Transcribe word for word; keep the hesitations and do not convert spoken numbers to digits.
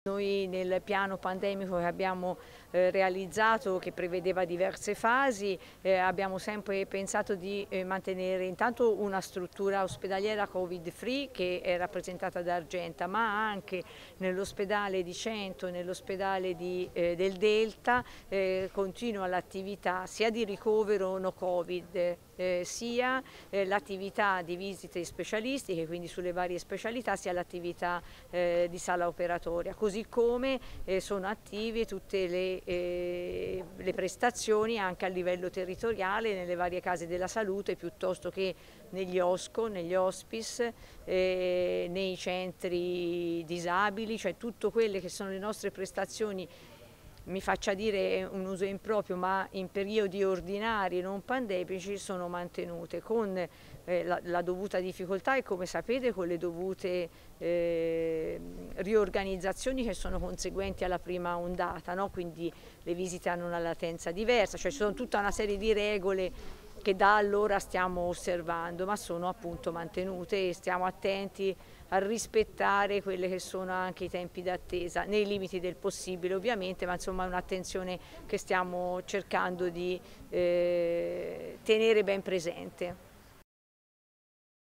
Noi nel piano pandemico che abbiamo eh, realizzato, che prevedeva diverse fasi, eh, abbiamo sempre pensato di eh, mantenere intanto una struttura ospedaliera Covid free che è rappresentata da Argenta, ma anche nell'ospedale di Cento e nell'ospedale eh, del Delta eh, continua l'attività sia di ricovero no Covid, eh, sia eh, l'attività di visite specialistiche, quindi sulle varie specialità, sia l'attività eh, di sala operatoria. Così come eh, sono attive tutte le, eh, le prestazioni anche a livello territoriale nelle varie case della salute piuttosto che negli O S C O, negli hospice, eh, nei centri disabili, cioè tutte quelle che sono le nostre prestazioni, mi faccia dire un uso improprio, ma in periodi ordinari non pandemici sono mantenute con eh, la, la dovuta difficoltà e, come sapete, con le dovute eh, riorganizzazioni che sono conseguenti alla prima ondata, no? Quindi le visite hanno una latenza diversa, cioè ci sono tutta una serie di regole che da allora stiamo osservando, ma sono appunto mantenute e stiamo attenti a rispettare quelli che sono anche i tempi d'attesa, nei limiti del possibile ovviamente, ma insomma è un'attenzione che stiamo cercando di eh, tenere ben presente.